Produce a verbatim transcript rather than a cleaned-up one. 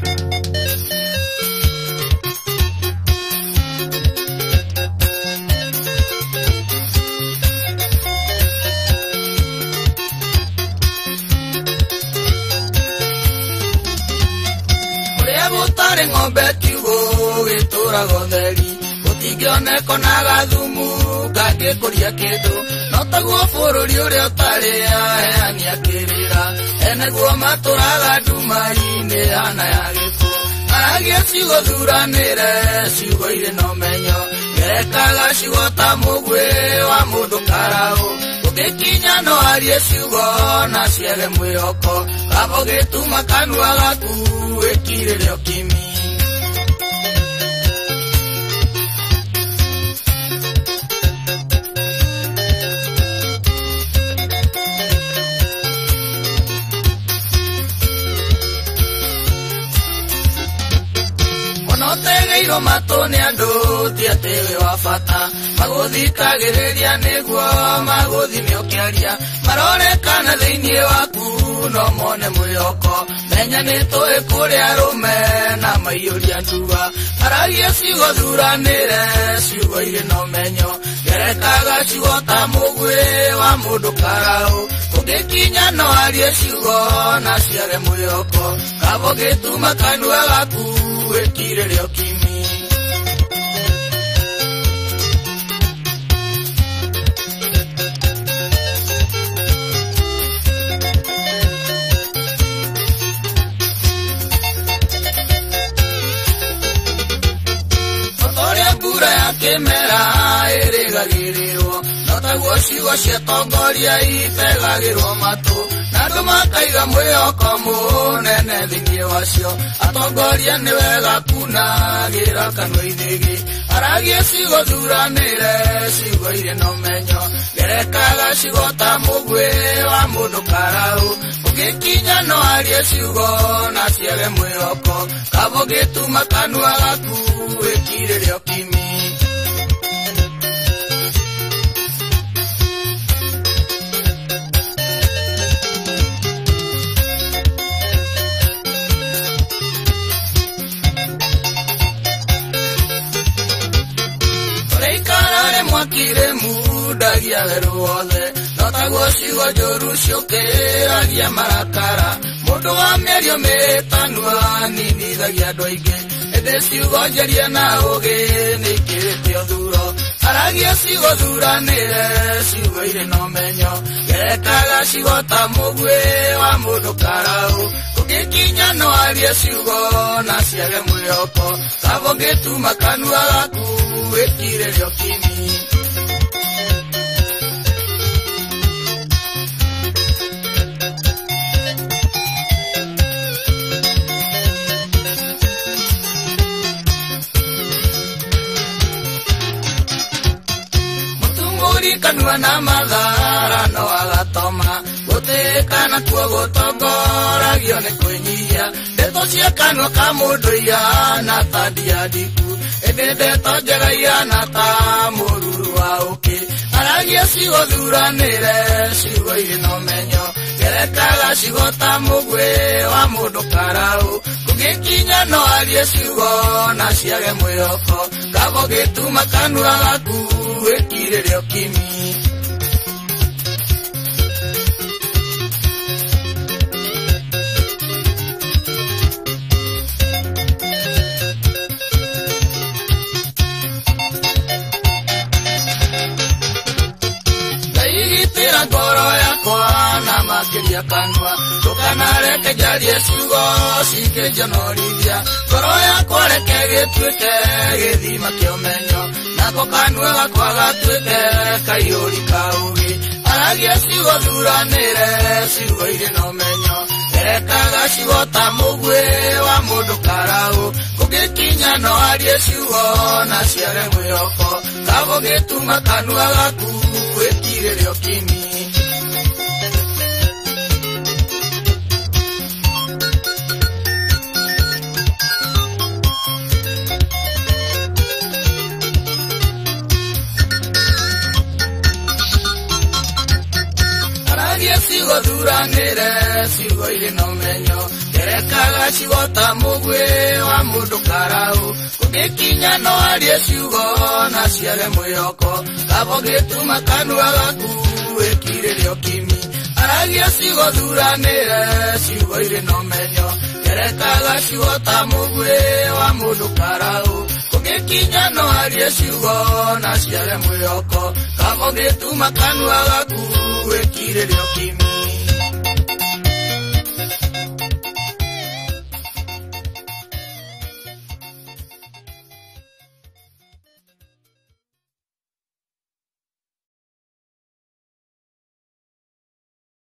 Gutare ng'ombe kiugo gitura gotheri gutingione konaga thumu kangikuria kindu no taguo bururi uria utari aheani akirira eneguo maturaga nduma-ini ana ya giku aragia ciugo thuranire ciugo iri no menyo gerekaga ciugo ta mugwi wa mundu karau ugikinya no arie ciugo na ciere mwihoko kabo gituma kanua gaku wikirire ukimi Onotegeiro matone andu tiatewe wa bata maguthikagiriria niguo maguthi miokiaria marorekana thiini waku no mone mwihoko menya nitui kuria arume na maiyuria nduga aragia ciugo thuranire ciugo iri no menyo gerekaga ciugo ta mugwi wa mundu karau ugikinya no arie ciugo na ciare mwihoko kabo gituma kanua gaku wikirire ukimi kimera irigagirwo no taguo ciugo cia tongoria itegagirwo matu na andu makaiga mwihoko munene thiini wacio atongoria ni wega kunagira kanua ithigi aragia ciugo thuranire ciugo iri no menyo gerekaga ciugo ta mugwi wa mundu karau ugikinya no arie ciugo na ciere mwihoko kabo gituma kanua gaku wikirire ukimi mwakire mudagia weruothe no taguo ciugo njuru ciukiragia marakara mundu wa mĩario mĩtanua ninithagia andu aingi indi ciugo njerie na ugi nikirite uthuro aragia ciugo thuranire ciugo iri no menyo gerekaga ciugo ta mugwi wa mundu karau ugikinya no arie ciugo na ciage mwihoko kabo gituma kanua gaku wikirire ukimi kanua na mathara no agatoma gutikana kuo gutongoragio ni kwinyihia ndeto cia kanua ka mundu iana ta ndiandiku indi ndeto njega iana ta mururu wa uki aragia ciugo thuranire ciugo iri no menyo gerekaga ciugo ta mugwi wa mundu karau ugikinya no arie ciugo na ciage mwihoko kabo gituma kanua gaku wikirire ukimi ndaigitira ngoro yakwa na makiria kanua tukanareke njarie ciugo cinginjonorithia ngoro yakwa reke gituike githima kia umenyo nako kanua gakwa gatuike kaiyuri ka ugi aragia ciugo thuranire ciugo iri no menyo gerekaga ciugo ta mugwi wa mundu karau ugikinya no arie ciugo na ciare mwihoko kabo gituma kanua gaku wikirire ukimi ciugo thuranire ciugo iri no menyo kerekaga cigota mũgwĩ wa mũndũ karau kũngĩkinya no arie ciugo na ciare mwĩhoko kabo gĩtuma kanua gaku wĩkirĩrio kimi aragia ciugo thuranĩre ciugo irĩ na ũmenyo kerekaga cigota mũgwĩ wa mũndũ karau kũngĩkinya no arie ciugo na ciare mwĩhoko kabo gĩtuma kanua gaku wĩkirĩrio kimi